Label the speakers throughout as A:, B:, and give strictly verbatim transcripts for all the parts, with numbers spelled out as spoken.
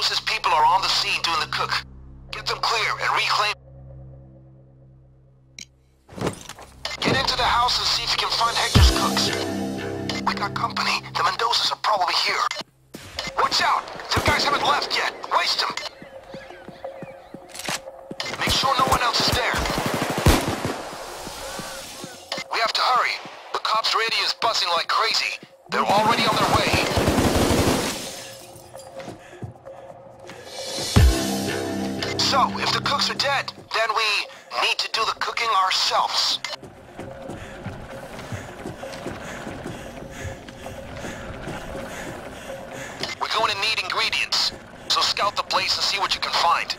A: Mendoza's people are on the scene doing the cook. Get them clear and reclaim... Get into the house and see if you can find Hector's cooks. We got company. The Mendozas are probably here. Watch out! The guys haven't left yet. Waste them. Make sure no one else is there. We have to hurry. The cops' radio is buzzing like crazy. They're already on their way. So, if the cooks are dead, then we need to do the cooking ourselves. We're going to need ingredients, so scout the place and see what you can find.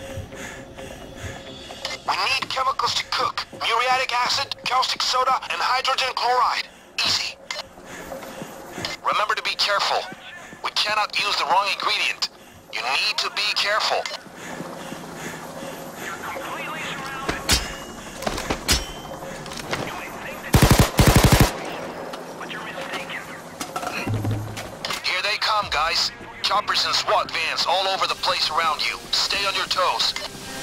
A: We need chemicals to cook. Muriatic acid, caustic soda, and hydrogen chloride. Easy. Remember to be careful. We cannot use the wrong ingredient. You need to be careful. You're completely surrounded. You may think that you're but you're mistaken. Here they come, guys. Choppers and SWAT vans all over the place around you. Stay on your toes.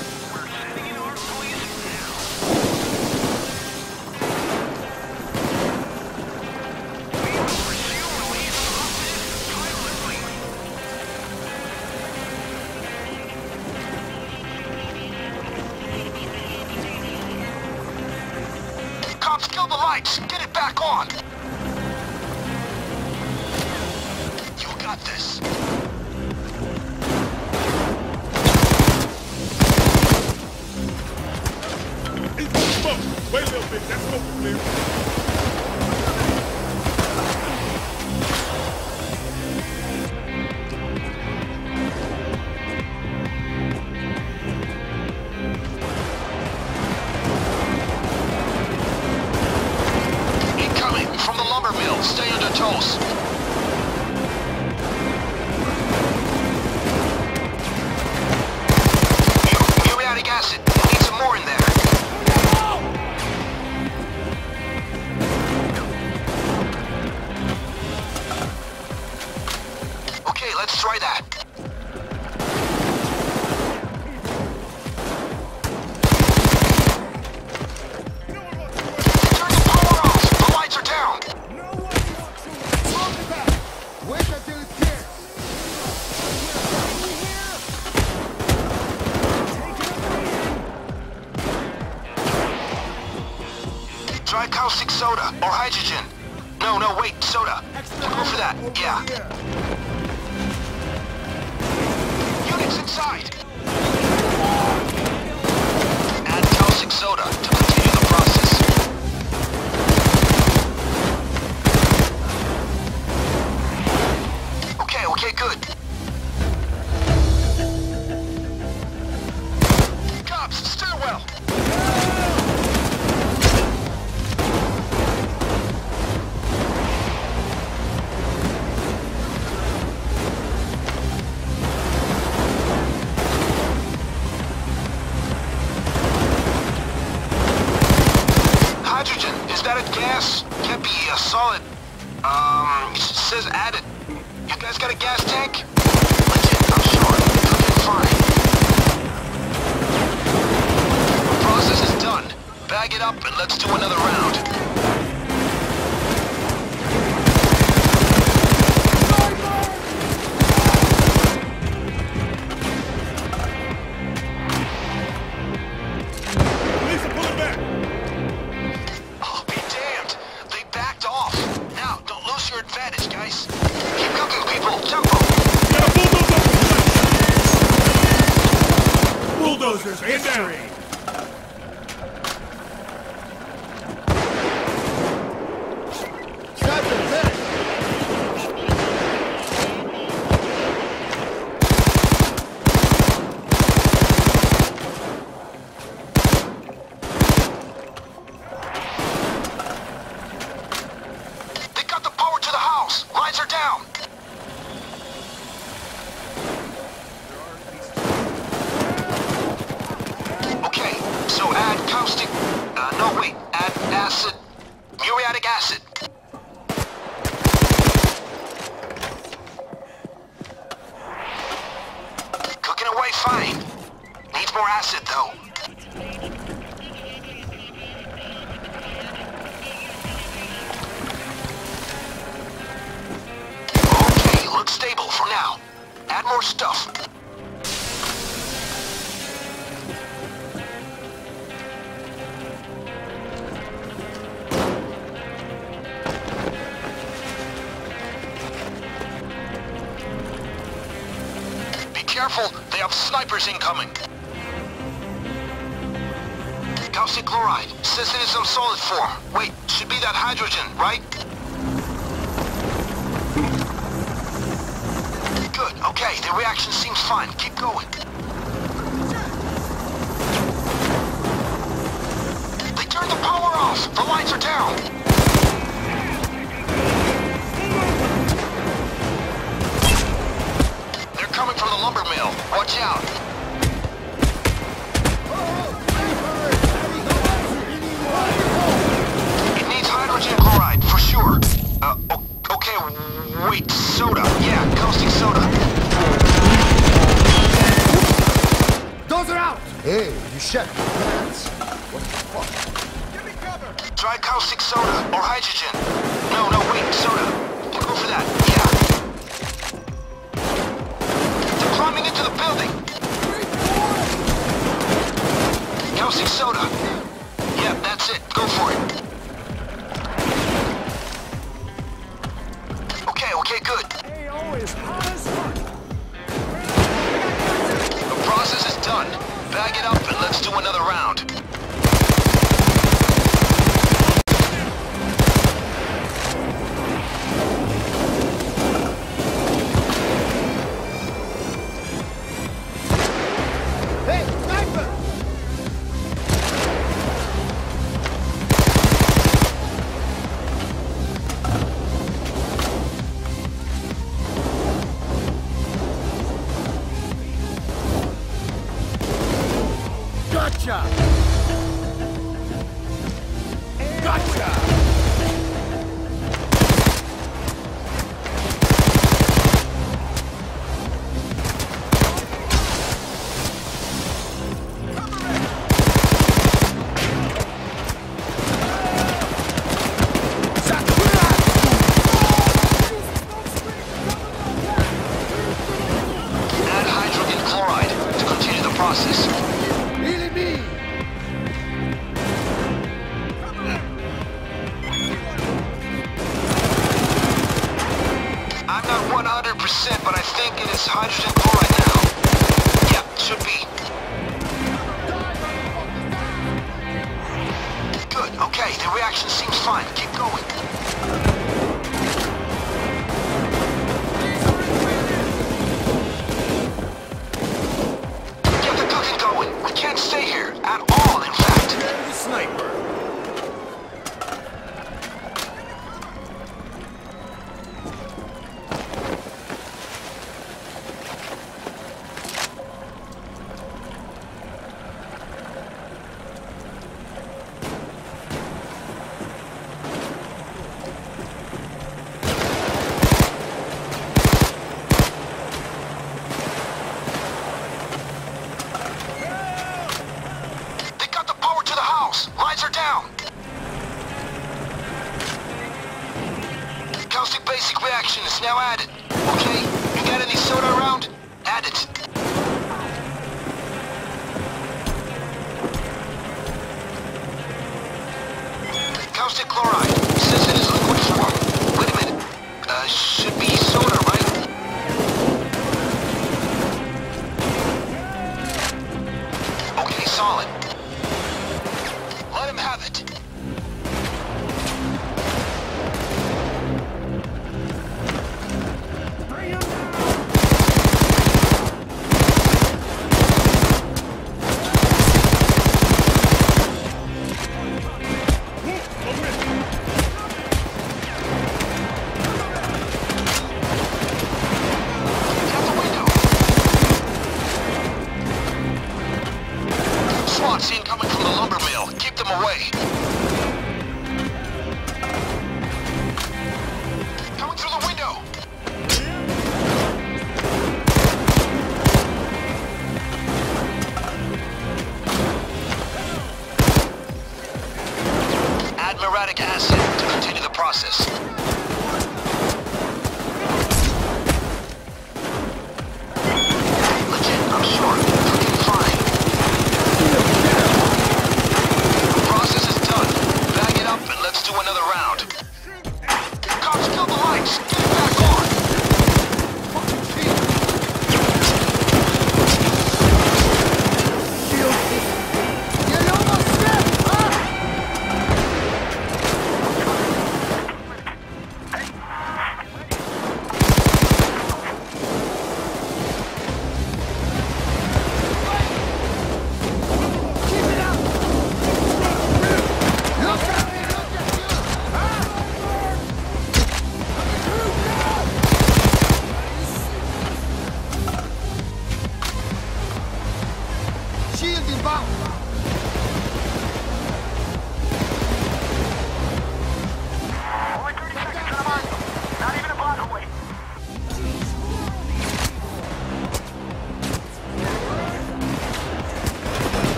A: Cops, kill the lights! Get it back on! You got this.
B: It's smoke! Wait a little bit, that's smoke clear.
A: Stay on your toes. Muriatic acid. We need some more in there. Okay, let's try that. Turn the power off. The lights are down. Try caustic soda or hydrogen. No, no, wait, soda. We'll go for that, yeah. Units inside. Add caustic soda to continue the process. Okay, okay, good. Cops, stairwell. Hydrogen, is that a gas? Can't be a solid. Um, it says added. You guys got a gas tank? Legit, I'm sure. Cooking fine. The process is done. Bag it up and let's do another round. Advantage, guys. Keep cooking, people. Tempo.
B: Bulldozers, and down.
A: Lines are down. Okay, now. Add more stuff. Be careful, they have snipers incoming. Calcium chloride, says it is some solid form. Wait, should be that hydrogen, right? Good, okay, the reaction seems fine. Keep going. They turned the power off! The lights are down! They're coming from the lumber mill. Watch out! It needs hydrogen chloride, for sure. Uh, okay, wait, soda. Yeah, caustic soda.
C: Those are out! Hey, you shut your pants. What the fuck? Give me cover!
A: Try caustic soda or hydrogen. No, no, wait, soda. Go for that, yeah. They're climbing into the building. Caustic soda. Yeah, that's it. Go for it. Okay, okay, good.
B: A O is hot as fuck.
A: The process is done. Bag it up and let's do another round.
C: Hey, sniper! Gotcha! Gotcha!
A: Add hydrogen chloride to continue the process.
C: Really me!
A: I'm not one hundred percent, but I think it is hydrogen chloride now. Yeah, should be. Good, okay, the reaction seems fine. Keep going. Get the cooking going. We can't stay here at all, in fact.
C: The sniper!
A: They got the power to the house. Lights are down. Caustic basic reaction is now added. Okay, you got any soda around? Add it. Caustic chloride. Says it is liquid form. Wait a minute. Uh, should be soda, right? Okay, solid. Let him have it.
B: Bring him down. Over it.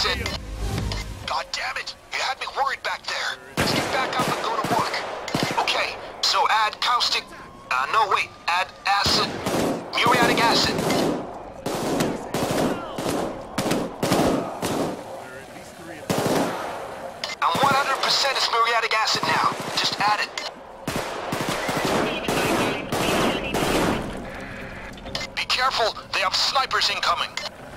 A: it. God damn it! You had me worried back there. Let's get back up and go to work. Okay, so add caustic... Uh, no, wait. Add acid... muriatic acid. I'm one hundred percent is muriatic acid now. Just add it. Be careful, they have snipers incoming.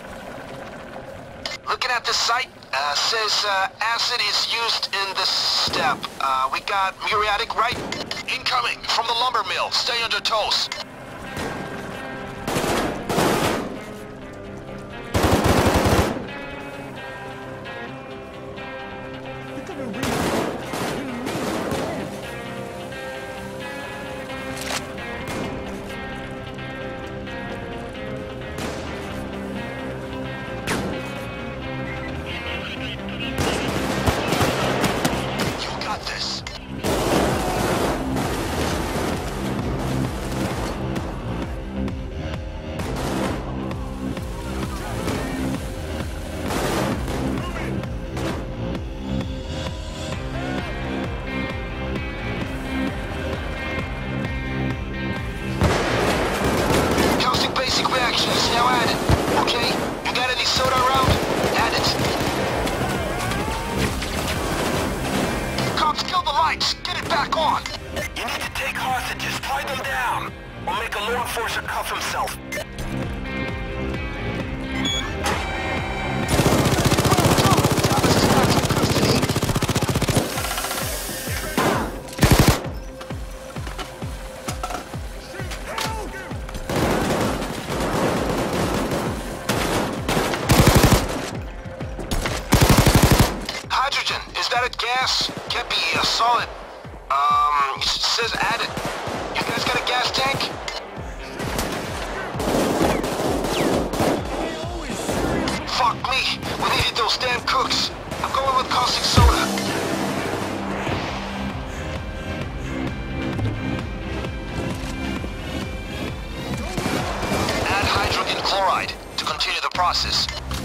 A: Looking at the site, uh, says uh, acid is used in this step. Uh, we got muriatic, right? Incoming from the lumber mill. Stay on your toes. Gas can't be uh, solid. Um, it says added. You guys got a gas tank? Fuck me. We needed those damn cooks. I'm going with caustic soda. Add hydrogen chloride to continue the process.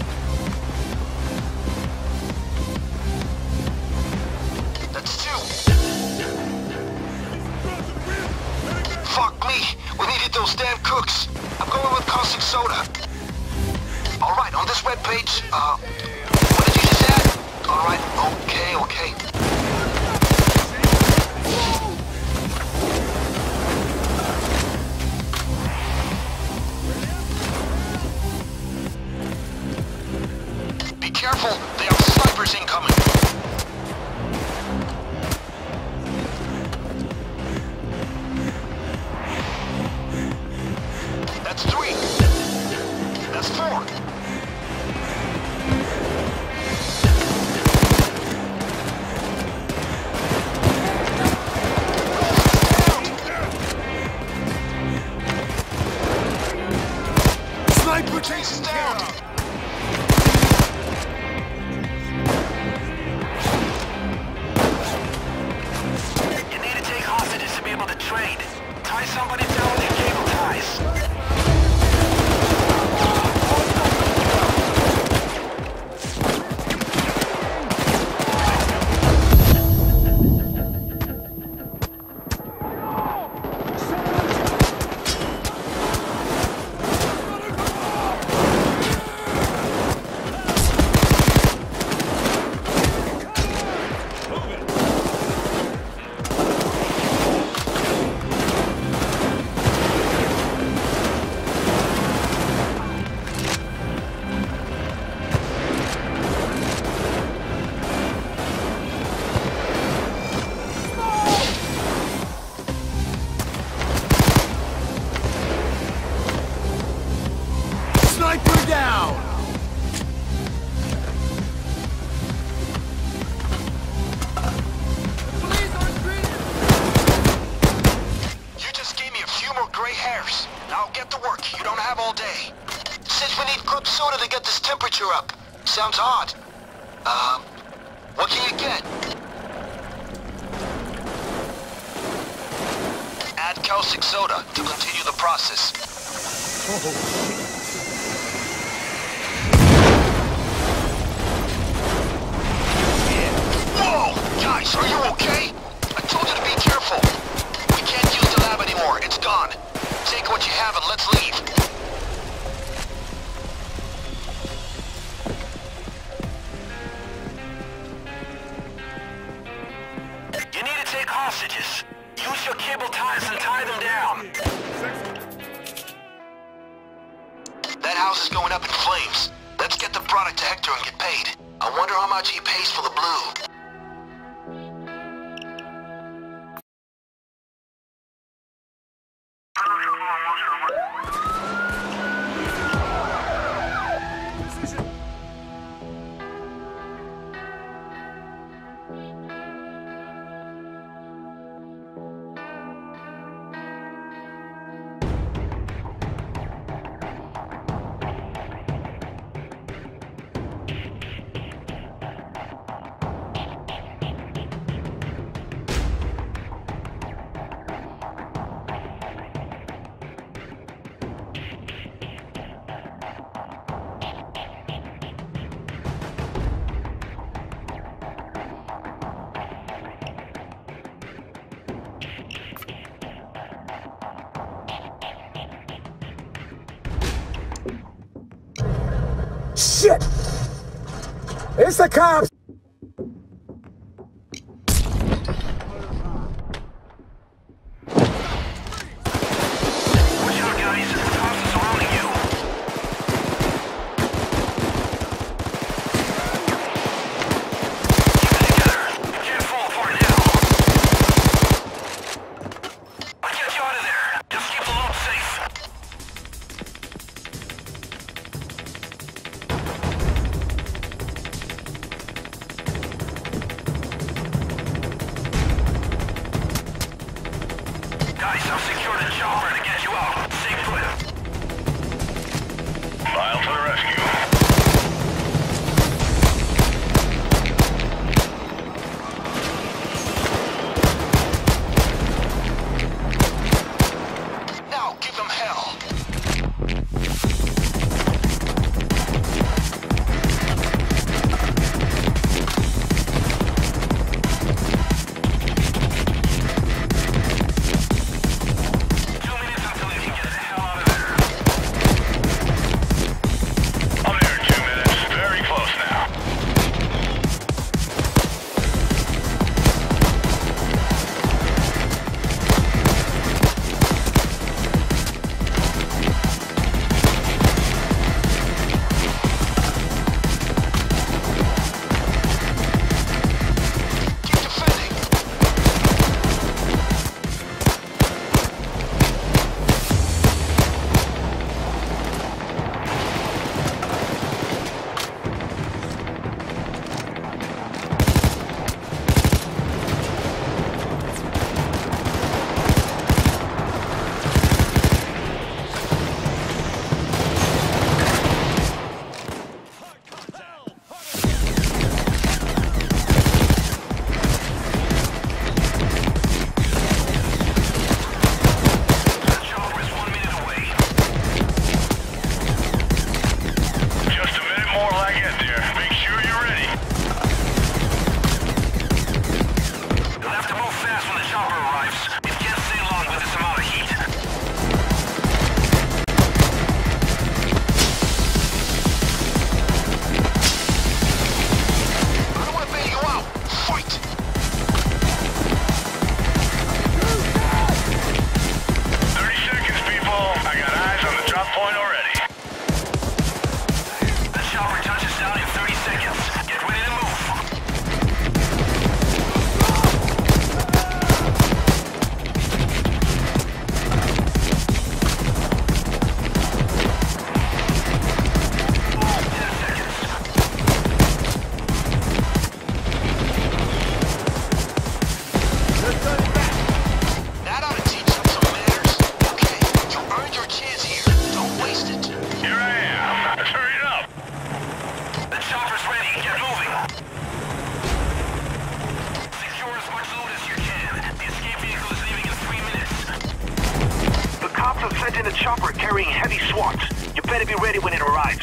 A: Fuck me! We needed those damn cooks! I'm going with caustic soda. Alright, on this webpage, uh... what did you just add? Alright, okay, okay. Be careful, they have snipers incoming. Sounds odd. Um, what can you get? Add caustic soda to continue the process. Oh. hostages. Use your cable ties and tie them down. That house is going up in flames. Let's get the product to Hector and get paid. I wonder how much he pays for the blue.
D: Shit! It's the cops!
A: Watch out, guys. The cops are surrounding you. Keep it together. You can't fall apart now. I'll get you out of there. Just keep the load safe. Guys, I've secured a chopper to get you out. Stay put. Mile to the rescue. Now give them hell.
E: sent in a chopper carrying heavy SWAT. You better be ready when it arrives.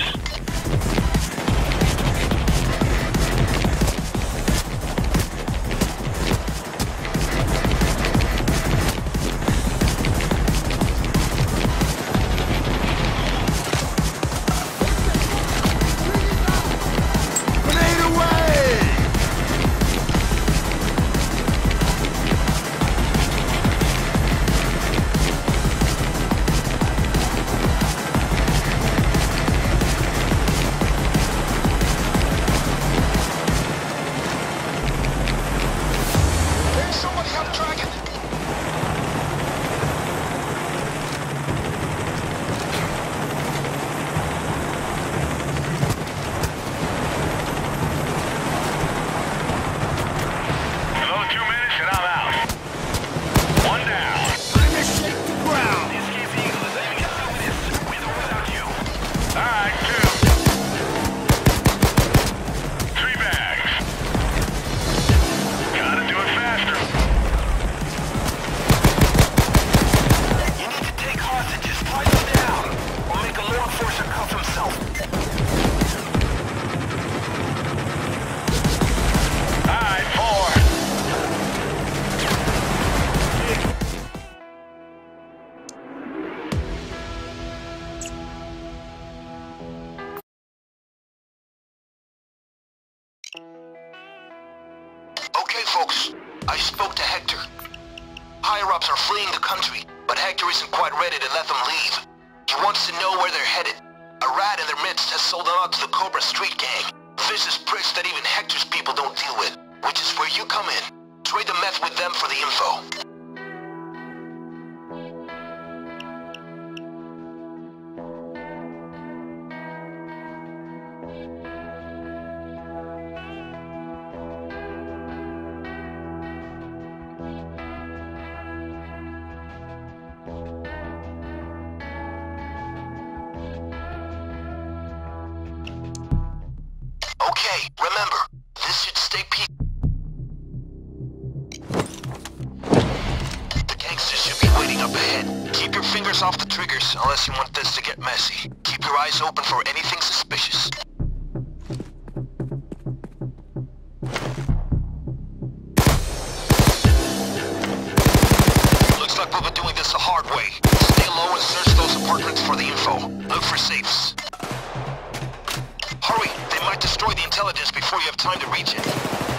A: Okay, folks. I spoke to Hector. Higher-ups are fleeing the country, but Hector isn't quite ready to let them leave. He wants to know where they're headed. A rat in their midst has sold them out to the Cobra Street Gang. Vicious pricks that even Hector's people don't deal with, which is where you come in. Trade the meth with them for the info. Okay, remember, this should stay peaceful. The gangsters should be waiting up ahead. Keep your fingers off the triggers unless you want this to get messy. Keep your eyes open for anything suspicious. Looks like we'll be doing this the hard way. Stay low and search those apartments for the info. Look for safes. Hurry! They might destroy the intelligence before you have time to reach it.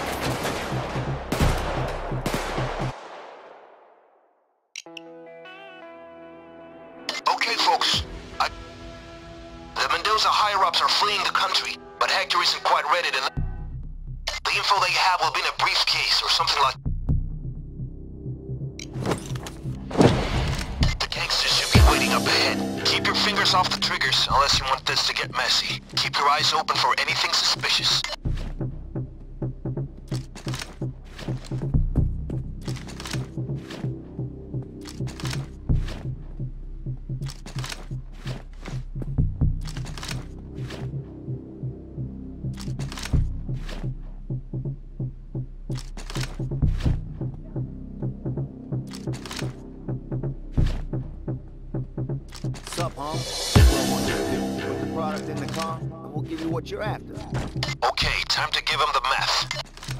A: Okay, folks. I... The Mendoza higher-ups are fleeing the country, but Hector isn't quite ready to... The info they have will be in a briefcase or something like... The gangsters should be waiting up ahead. Keep your fingers off the triggers unless you want this to get messy. Keep your eyes open for anything suspicious.
F: What's up, home? What I want you to do? Put the product in the car, and we'll give you what you're after.
A: Okay, time to give him the meth.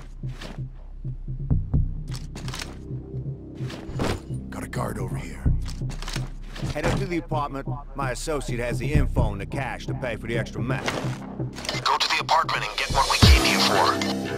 C: Got a guard over here.
F: Head up to the apartment. My associate has the info and the cash to pay for the extra meth.
A: Go to the apartment and get what we came here for.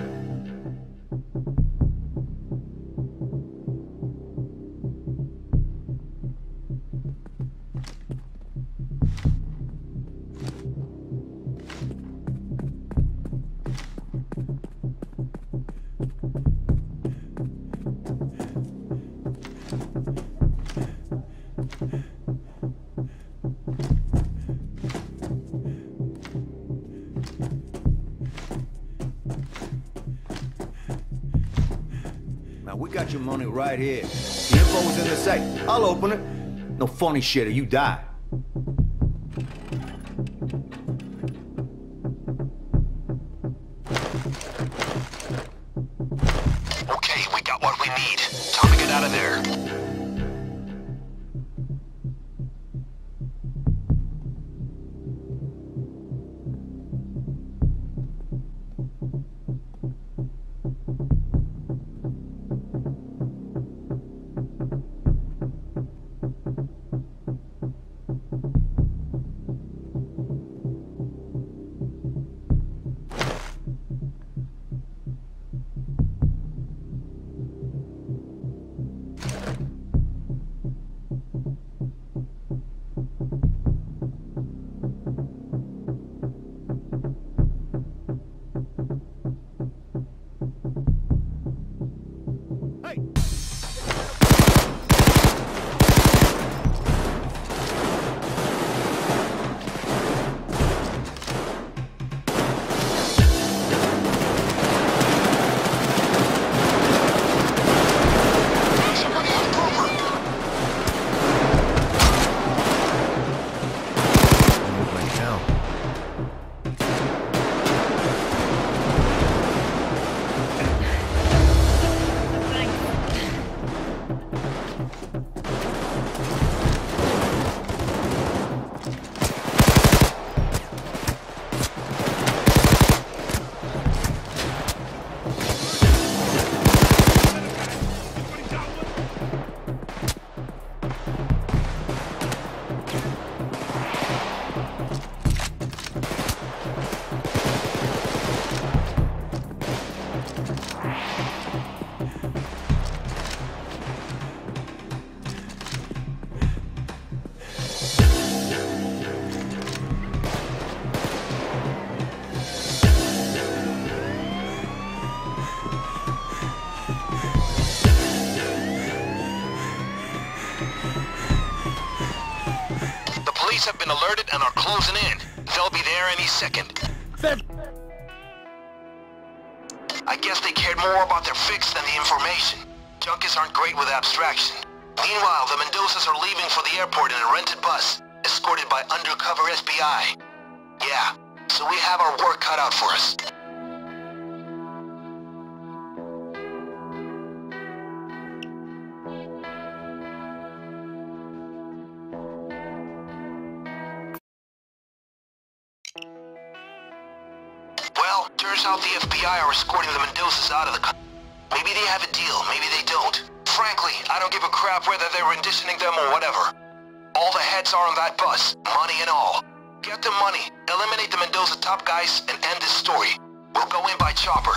F: Now, we got your money right here. The info's in the safe. I'll open it. No funny shit or you die.
A: Okay, we got what we need. Time to get out of there. Authorities have been alerted and are closing in. They'll be there any second. I guess they cared more about their fix than the information. Junkies aren't great with abstraction. Meanwhile, the Mendozas are leaving for the airport in a rented bus, escorted by undercover S B I. Yeah, so we have our work cut out for us. Well, turns out the F B I are escorting the Mendozas out of the country. Maybe they have a deal, maybe they don't. Frankly, I don't give a crap whether they're renditioning them or whatever. All the heads are on that bus, money and all. Get the money, eliminate the Mendoza top guys, and end this story. We'll go in by chopper.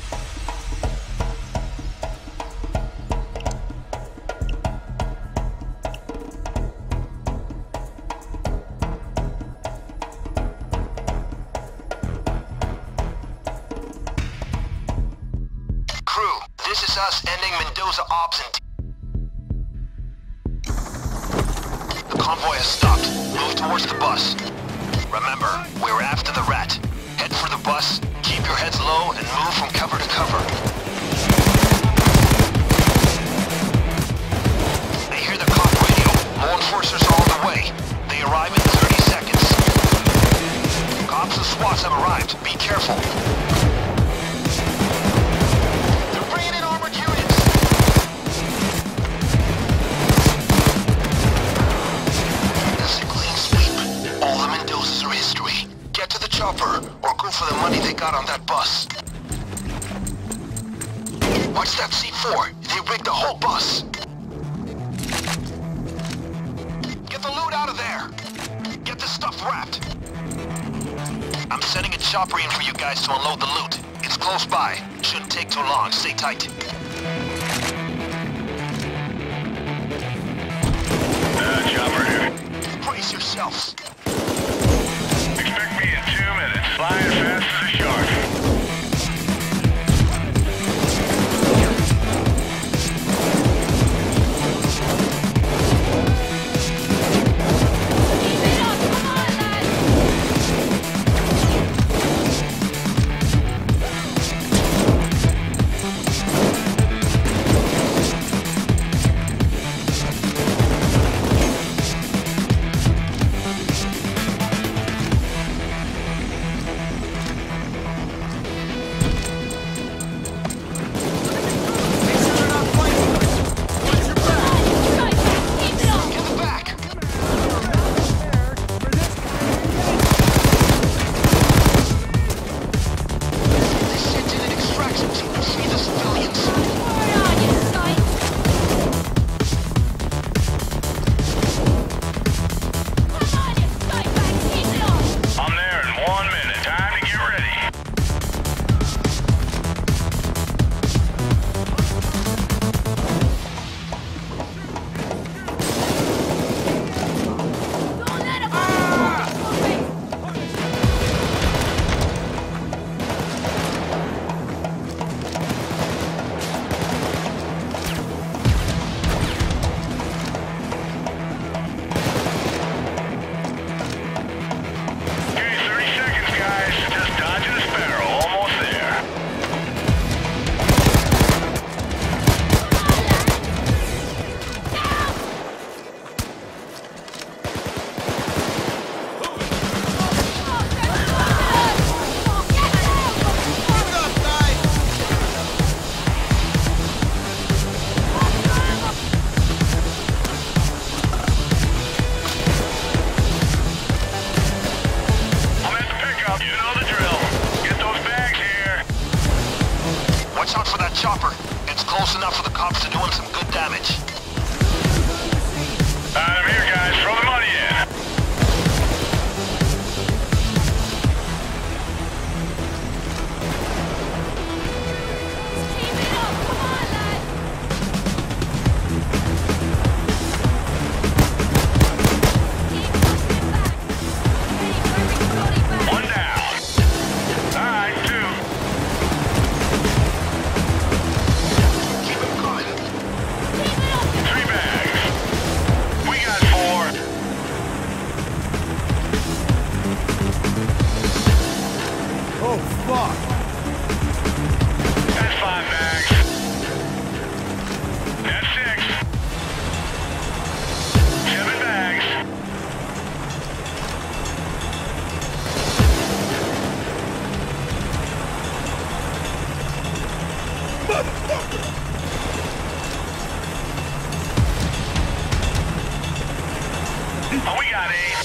A: Crew, this is us ending Mendoza ops and... The convoy has stopped. Move towards the bus. Remember, we're after the rat. Head for the bus, keep your heads low, and move from cover to cover. I hear the cop radio. Law enforcers are on the way. They arrive in thirty seconds. Cops and SWATs have arrived. Be careful. They're bringing in armored units. That's a clean sweep. All the Mendozas are history. Get to the chopper, or go for the money they got on that bus. What's that C four? They rigged the whole bus. Get the loot out of there. Get this stuff wrapped. I'm sending a chopper in for you guys to unload the loot. It's close by. Shouldn't take too long. Stay tight.
E: Uh, chopper here.
A: Brace yourselves.
E: Expect me in two minutes. Flying fast as a shark.
A: chopper. It's close enough for the cops to do him some good damage.
E: I'm here, guys. Throw the money in.
G: Keep it up. Come on, lad. Keep pushing back. Ready for everybody back.
E: One down. All right, two.
A: Keep him coming.
G: Keep it up.
E: Three bags. We got four. Oh, we got aim.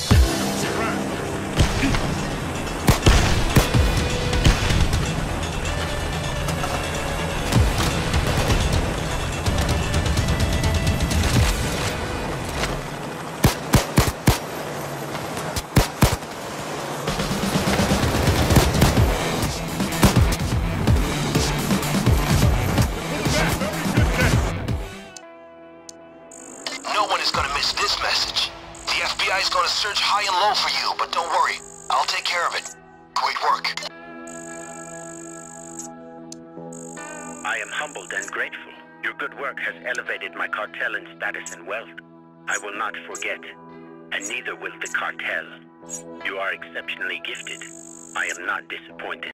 A: No one is gonna miss this message. The F B I is gonna search high and low for you, but don't worry. I'll take care of it. Great work.
H: I am humbled and grateful. Your good work has elevated my cartel in status and wealth. I will not forget, and neither will the cartel. You are exceptionally gifted. I am not disappointed.